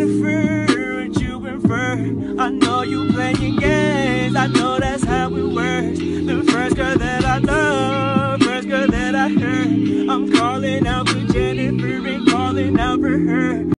infer what you infer. I know you playing games, I know that's how it works. The first girl that I love, first girl that I heard, I'm calling out